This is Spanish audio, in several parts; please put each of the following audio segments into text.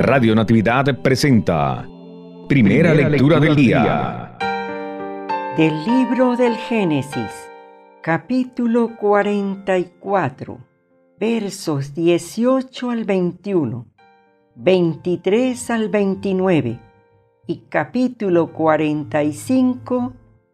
Radio Natividad presenta Primera Lectura del Día. Del libro del Génesis, capítulo 44, versos 18 al 21, 23 al 29 y capítulo 45,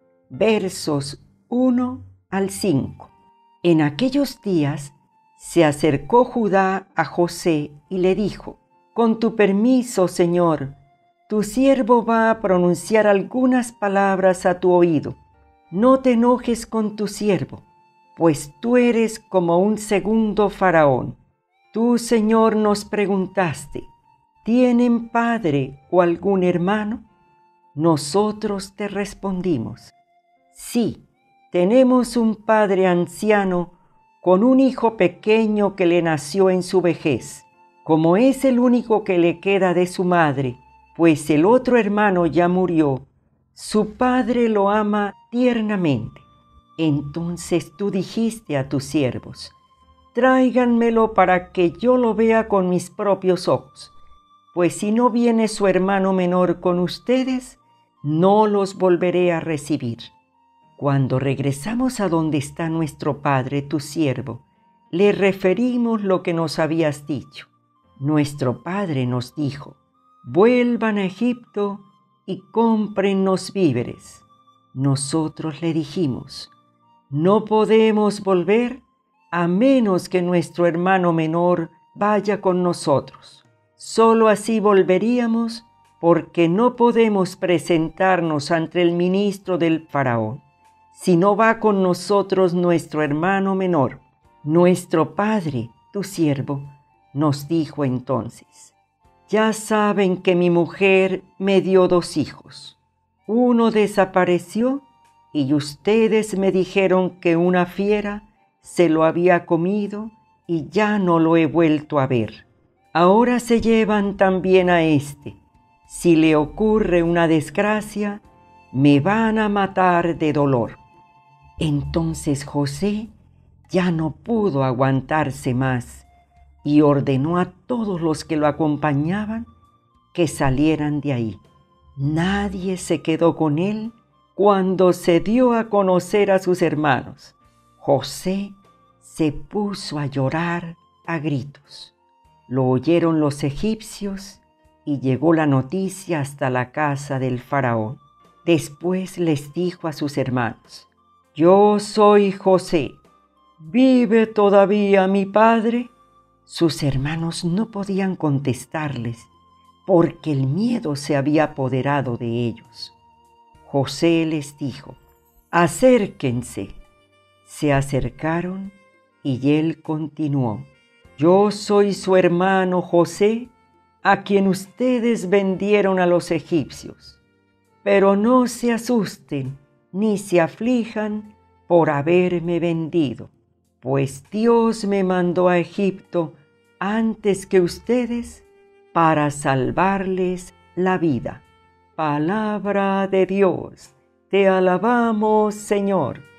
versos 1 al 5. En aquellos días se acercó Judá a José y le dijo: «Con tu permiso, Señor, tu siervo va a pronunciar algunas palabras a tu oído. No te enojes con tu siervo, pues tú eres como un segundo faraón. Tú, Señor, nos preguntaste: ¿tienen padre o algún hermano? Nosotros te respondimos: sí, tenemos un padre anciano con un hijo pequeño que le nació en su vejez. Como es el único que le queda de su madre, pues el otro hermano ya murió, su padre lo ama tiernamente. Entonces tú dijiste a tus siervos: tráiganmelo para que yo lo vea con mis propios ojos, pues si no viene su hermano menor con ustedes, no los volveré a recibir. Cuando regresamos a donde está nuestro padre, tu siervo, le referimos lo que nos habías dicho. Nuestro padre nos dijo: vuelvan a Egipto y cómprennos víveres. Nosotros le dijimos: no podemos volver a menos que nuestro hermano menor vaya con nosotros. Solo así volveríamos, porque no podemos presentarnos ante el ministro del faraón si no va con nosotros nuestro hermano menor. Nuestro padre, tu siervo, nos dijo entonces: ya saben que mi mujer me dio 2 hijos. Uno desapareció y ustedes me dijeron que una fiera se lo había comido y ya no lo he vuelto a ver. Ahora se llevan también a este. Si le ocurre una desgracia, me van a matar de dolor». Entonces José ya no pudo aguantarse más y ordenó a todos los que lo acompañaban que salieran de ahí. Nadie se quedó con él cuando se dio a conocer a sus hermanos. José se puso a llorar a gritos. Lo oyeron los egipcios y llegó la noticia hasta la casa del faraón. Después les dijo a sus hermanos: «Yo soy José. ¿Vive todavía mi padre?». Sus hermanos no podían contestarles porque el miedo se había apoderado de ellos. José les dijo: «Acérquense». Se acercaron y él continuó: «Yo soy su hermano José, a quien ustedes vendieron a los egipcios. Pero no se asusten ni se aflijan por haberme vendido, pues Dios me mandó a Egipto antes que ustedes para salvarles la vida». Palabra de Dios. Te alabamos, Señor.